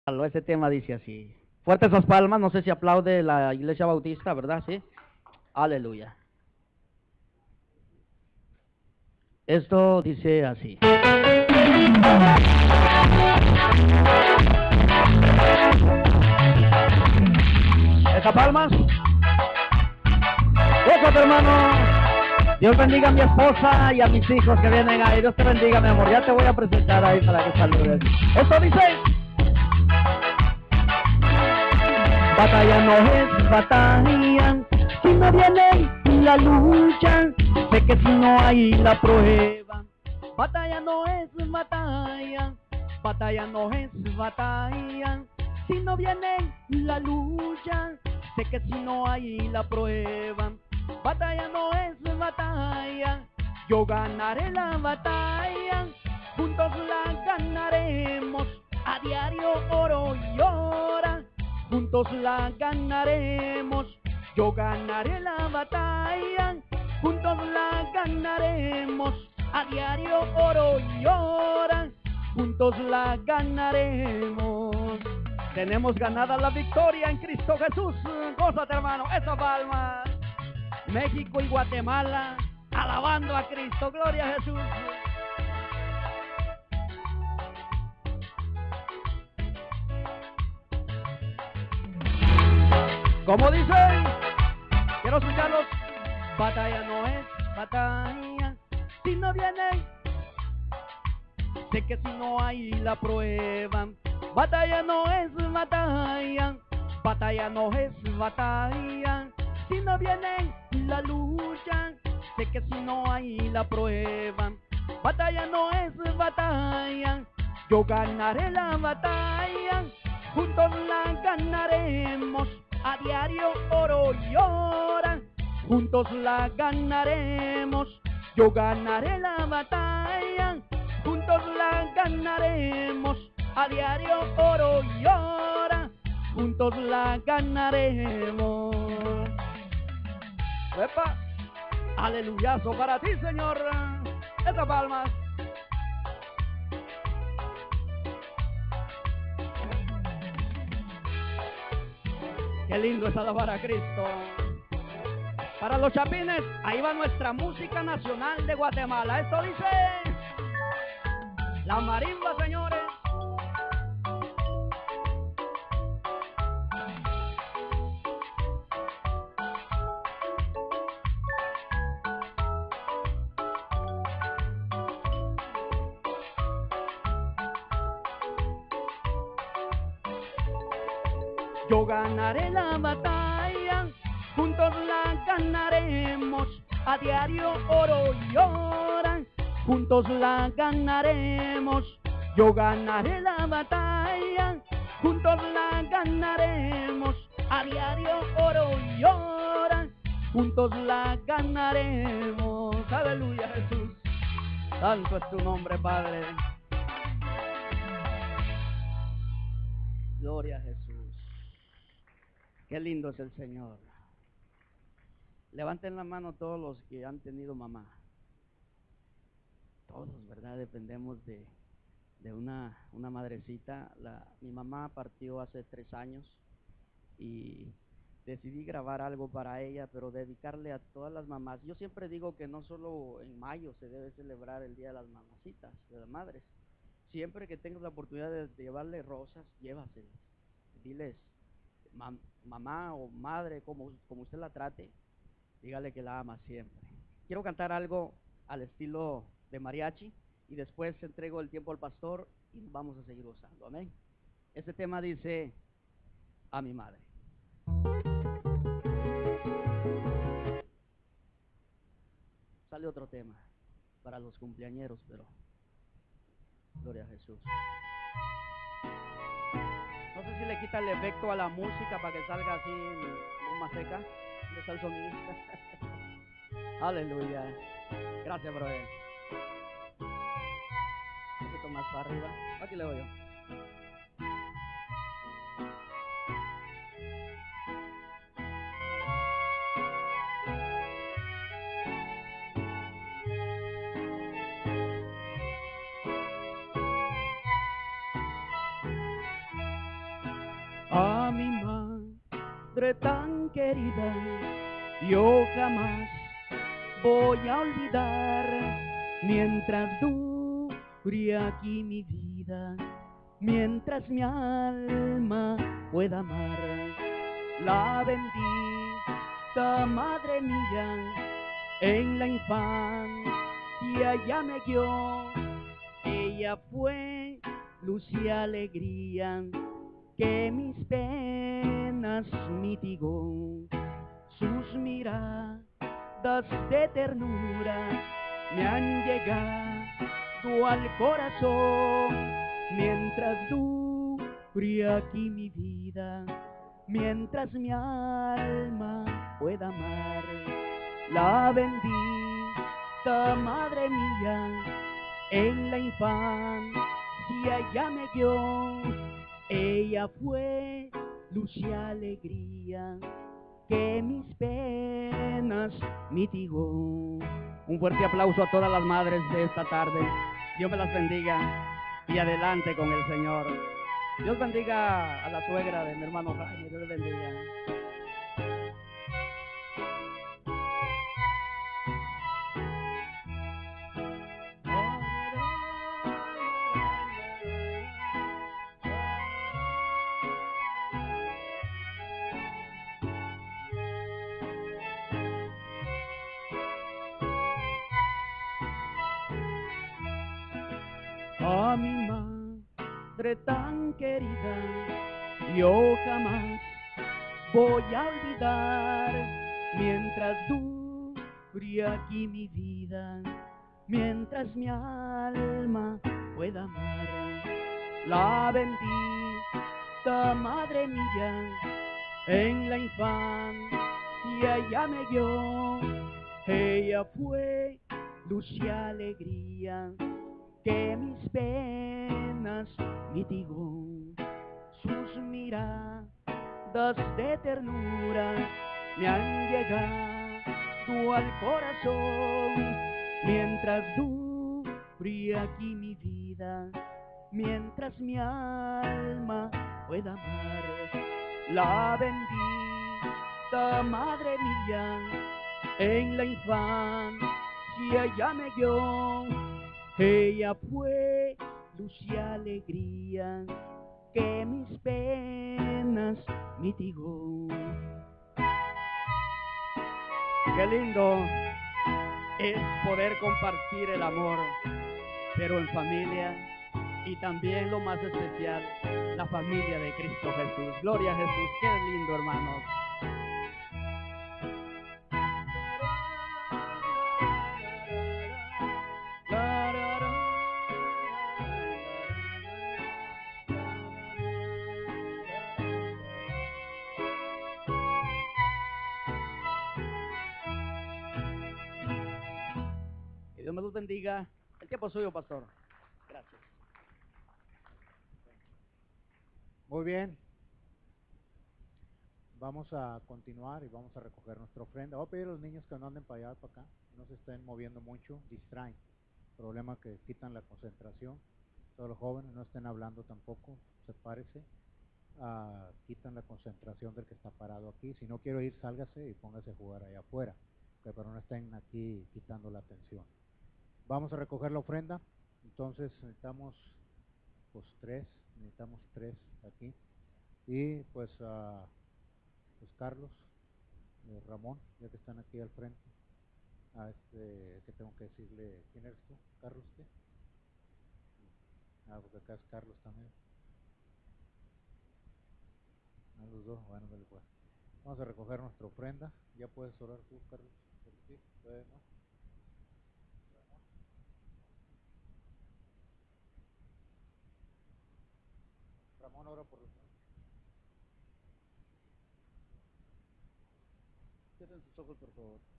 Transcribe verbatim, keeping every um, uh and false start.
Ese tema dice así. Fuertes esas palmas, no sé si aplaude la iglesia bautista, ¿verdad? Sí. Aleluya. Esto dice así. Esas palmas. Eso, hermano. Dios bendiga a mi esposa y a mis hijos que vienen ahí. Dios te bendiga, mi amor. Ya te voy a presentar ahí para que saludes. Esto dice. Batalla no es batalla si no viene la lucha. Sé que si no hay la prueba. Batalla no es batalla. Batalla no es batalla si no viene la lucha. Sé que si no hay la prueba. Batalla no es batalla. Yo ganaré la batalla. Juntos la ganaremos. A diario oro y hora. Juntos la ganaremos. Yo ganaré la batalla. Juntos la ganaremos. A diario oro y hora. Juntos la ganaremos. Tenemos ganada la victoria en Cristo Jesús. Gózate, hermano, esa palma. México y Guatemala alabando a Cristo. Gloria a Jesús. Como dicen, quiero escucharlos. Batalla no es batalla si no viene. Sé que si no hay la prueba. Batalla no es batalla. Batalla no es batalla si no viene la lucha. Sé que si no hay la prueba. Batalla no es batalla. Yo ganaré la batalla. Juntos la ganaremos. A diario oro y hora. Juntos la ganaremos. Yo ganaré la batalla. Juntos la ganaremos. A diario oro y hora. Juntos la ganaremos. ¡Epa! Aleluyazo para ti, Señor. Esas palmas. Qué lindo es alabar a Cristo. Para los chapines, ahí va nuestra música nacional de Guatemala. Esto dice la marimba, señores. Yo ganaré la batalla, juntos la ganaremos, a diario oro y hora, juntos la ganaremos. Yo ganaré la batalla, juntos la ganaremos, a diario oro y hora, juntos la ganaremos. Aleluya, Jesús. Santo es tu nombre, Padre. Gloria a Jesús. Qué lindo es el Señor. Levanten la mano todos los que han tenido mamá. Todos, ¿verdad? Dependemos de, de una, una madrecita. La, mi mamá partió hace tres años y decidí grabar algo para ella, pero dedicarle a todas las mamás. Yo siempre digo que no solo en mayo se debe celebrar el Día de las Mamacitas, de las Madres. Siempre que tengas la oportunidad de, de llevarle rosas, llévaselas. Diles, mam, mamá o madre, como, como usted la trate, dígale que la ama siempre. Quiero cantar algo al estilo de mariachi y después entrego el tiempo al pastor y vamos a seguir gozando. Amén. Este tema dice a mi madre. Sale otro tema para los cumpleañeros, pero gloria a Jesús. No sé si le quita el efecto a la música para que salga así más seca. ¿Dónde está el sonidista? Aleluya. Gracias, brother. Un poquito más para arriba. Aquí le voy yo. A mi madre tan querida, yo jamás voy a olvidar, mientras dure aquí mi vida, mientras mi alma pueda amar. La bendita madre mía, en la infancia ya me guió. Ella fue luz y alegría que mis penas mitigó. Sus miradas de ternura me han llegado al corazón, mientras dure aquí mi vida, mientras mi alma pueda amar. La bendita madre mía, en la infancia ya me guió. Ella fue luz y alegría que mis penas mitigó. Un fuerte aplauso a todas las madres de esta tarde. Dios me las bendiga y adelante con el Señor. Dios bendiga a la suegra de mi hermano Jaime. Dios le bendiga. A mi madre tan querida, yo jamás voy a olvidar, mientras dure aquí mi vida, mientras mi alma pueda amar. La bendita madre mía, en la infancia ya me guió. Ella fue luz y alegría que mis penas mitigó. Sus miradas de ternura me han llegado al corazón, mientras dure aquí mi vida, mientras mi alma pueda amar. La bendita madre mía, en la infancia ya me guió. Ella fue luz y alegría que mis penas mitigó. Qué lindo es poder compartir el amor, pero en familia, y también lo más especial, la familia de Cristo Jesús. Gloria a Jesús, qué lindo, hermanos. Que Dios me los bendiga. El tiempo es suyo, pastor. Gracias. Muy bien. Vamos a continuar y vamos a recoger nuestra ofrenda. Voy a pedir a los niños que no anden para allá, para acá, no se estén moviendo mucho, distraen. Problema que quitan la concentración. Todos los jóvenes no estén hablando tampoco, sepárese. Uh, quitan la concentración del que está parado aquí. Si no quiero ir, sálgase y póngase a jugar allá afuera, que pero no estén aquí quitando la atención. Vamos a recoger la ofrenda. Entonces necesitamos pues tres, necesitamos tres aquí. Y pues, uh, pues Carlos, eh, Ramón, ya que están aquí al frente, a este, que tengo que decirle, ¿quién eres tú? ¿Carlos qué? Ah, porque acá es Carlos también. A los dos, bueno, dale pues. Vamos a recoger nuestra ofrenda. Ya puedes orar tú, Carlos, por ti, todavía no. Ramón. Ramón, ora por los demás. Cierren sus ojos, por favor.